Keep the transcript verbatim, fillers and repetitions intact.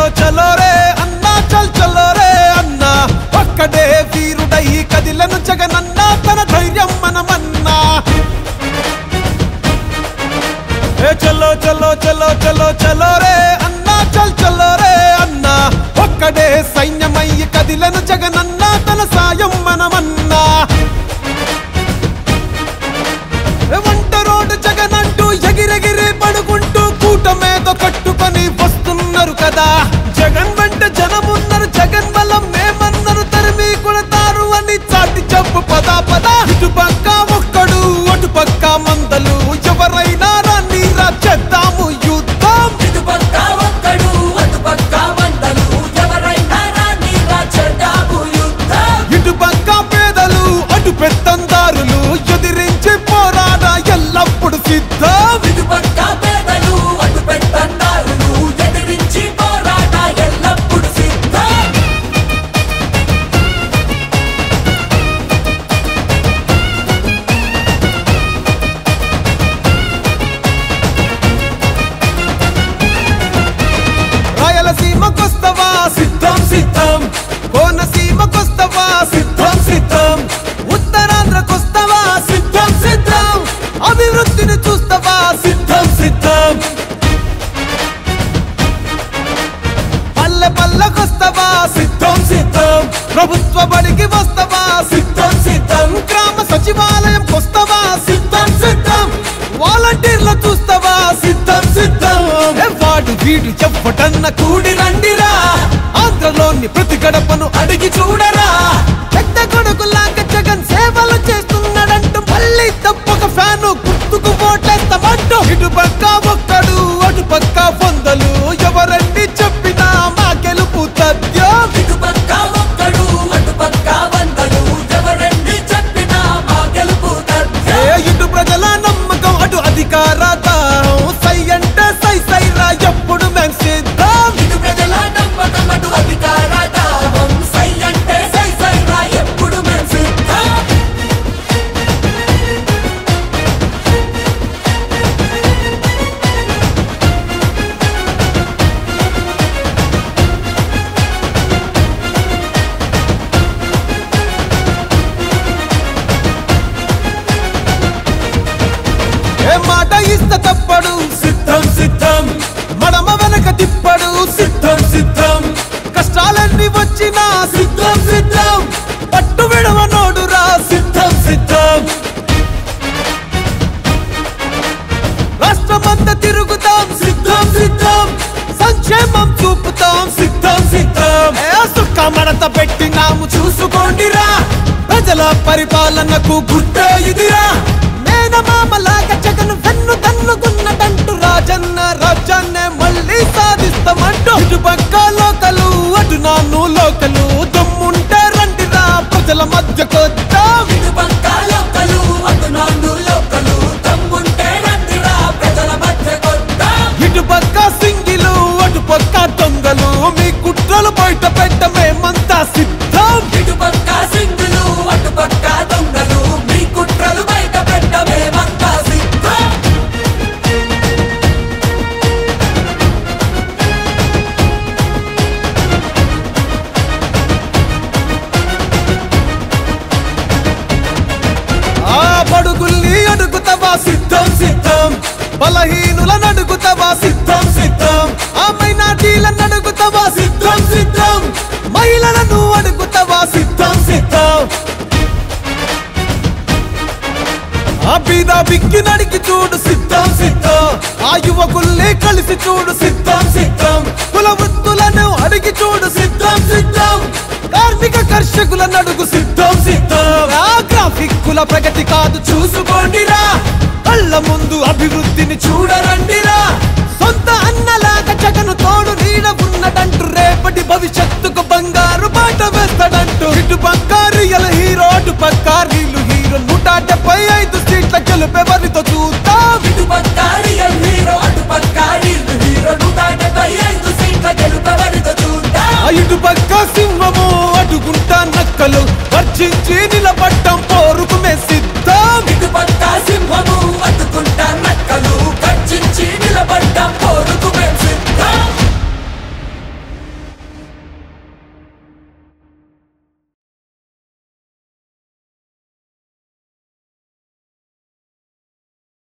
చలో రే అన్నా చల్ చలో రే అన్నా ఒక్కడే వీరుడై కదిలను జగనన్నా తన ధైర్యం మనమన్నా ఏ చలో చలో చలో చలో చలో రే అన్నా చల్ చలో రే అన్నా ఒక్కడే సైన్యమై కదిలను జగనన్నా తన సాయం మనమన్నా వంట రోడ్డు జగనంటూ ఎగిరెగిరి పడుకుంటూ కూటమేదో కట్టుకొని వస్తున్నారు కదా జగన్ వెంట జనమున్నారు జగన్ బలం మేమన్నారు తరిమి కొడతారు అని చాటి చెప్పు పద పద ఇటు పక్క ఒక్కడు అటు పక్క మందలు ఎవరైనా రాని రా చేద్దాము యుద్ధం ఇటు పక్క ఒక్కడు అటు పక్క మందలు ఎవరైనా రాని రా చేద్దాము యుద్ధం ఇటు పక్క పేదలు అటు పెత్తందారులు ఎదిరించి పోరాడ ఎల్లప్పుడు సిద్ధం ఇటు పక్క పేదలు అటు పెత్తందారులు ఎదిరించి పోరాట ఎల్లప్పుడు సిద్ధం రాయలసీమకొస్తవా సిద్ధం సిద్ధం కోనసీమకొస్తవా సిద్ధం సిద్ధం ఉత్తరాంధ్రకొస్తవా సిద్ధం సిద్ధం అభివృద్ధిని చూస్తవా సిద్ధం సిద్ధం పల్లె పల్లెకొస్తవా సిద్ధం సిద్ధం ప్రభుత్వ బడికి వస్తవా సిద్ధం సిద్ధం గ్రామ సచివాలయం కొస్తవా సిద్ధం సిద్ధం వాలంటీర్లు చూస్తవా సిద్ధం సిద్ధం వాడు వీడు చెప్పటన్న కూడి రండిరా ఆంధ్రలోని ప్రతి గడపను అడిగి చూడరా పెద్ద కొడుకులాగా జగన్ సేవలు చేస్తున్నాడంటూ మళ్ళీ తప్పక ఫ్యాను గుర్తుకు ఓటేస్తామంటూ ఇటు పక్క ఒక్కడు అటు పక్క వందలు ఎవరండి చెప్పినా మా గెలుపు తథ్యం ఇటు పక్క ఒక్కడు అటు పక్క వందలు ఎవరండి చెప్పినా మా గెలుపు తథ్యం ఏ ఇటు ప్రజల నమ్మకం అటు అధికార దాహం సై అంటే సై సై రా ఎప్పుడు మేం సిద్ధం ఇటు ప్రజల నమ్మకం అటు అధికార దాహం సై అంటే సై సై రా ఎప్పుడు మేం సిద్ధం ఏ మాట ఇస్త తప్పడు సిద్ధం సిద్ధం మడమ వెనక తిప్పడు సిద్ధం సిద్ధం కష్టాలన్నీ వచ్చినా సిద్ధం సిద్ధం పట్టు విడవనోడురా సిద్ధం సిద్ధం రాష్ట్రమంతా తిరుగుతాం సిద్ధం సిద్ధం సంక్షేమం చూపుతాం సిద్ధం సిద్ధం ఏ సుక్క మడత పెట్టినాము చూసుకోండిరా ప్రజల పరిపాలనకు గుర్తే ఇదిరా మేనమామలాగా జగన్ వెన్ను తన్నుకున్నటంటూ రాజన్న రాజ్యాన్నే మళ్ళీ సాధిస్తామంటూ ఇటు పక్క లోకలు అటు నాను లోకలు దమ్ముంటే రండిరా ప్రజల మధ్యకొద్దాం ఇటు పక్క లోకలు అటు నాడు లోకలు తమ్ముంటే రండిరా ప్రజల మధ్యకొద్దాం ఇటు పక్క సింగిలు అటు పక్క దొంగలు మీ కుట్రలు బయట పెట్ట మేమంతా సిద్ధం ఇటు పక్క సింగులు అటు పక్క దొంగలు మీ కుట్రలు బయట పెట్ట మేమంతా సిద్ధం ఆ బడుగుల్ని అడుగుతావా సిద్ధం సిద్ధం బలహీనులను అడుగుతావా సిద్ధం సిద్ధం ఆ మైనార్టీలను అడుగుతావా సిద్ధం సిద్ధం మహిళలను అడుగుతావా సిద్ధం సిద్ధం ఆ బీద బిక్కి నడికి చూడు సిద్ధం సిద్ధం ఆ యువకుల్ని కలిసి చూడు సిద్ధం సిద్ధం కుల వృత్తులను అడిగి చూడు సిద్ధం సిద్ధం కార్మిక కర్షకులను అడుగు సిద్ధం సిద్ధం ఆ గ్రాఫిక్ కుల ప్రగతి కాదు చూసుకోండిరా కళ్ళ ముందు అభివృద్ధిని చూడరండిరా సొంత అన్నలాగా జగను తోడు నీడ ఉన్నదంటూ రేపటి భవిష్యత్తుకు బంగారు బాట వేస్తాడంటూ ఇటు పక్క రియల్ హీరో అటు పక్క రీలు హీరో నూట డెబ్బై ఐదు సీట్ల గెలుపెవరితో చూద్దాం ఇటు పక్క రియల్ హీరో అటు పక్క రీల్ హీరో నూట డెబ్బై ఐదు సీట్ల గెలుపెవరితో చూద్దాం ఇటు పక్క సింహము అడుగుంటా నక్కలు వర్జించి నిలబడ్డం పోరుకు మే సిద్ధం ఇటు పక్క సింహము అడ్డుకుంటా నక్కలు గర్జించి నిలబడ్డం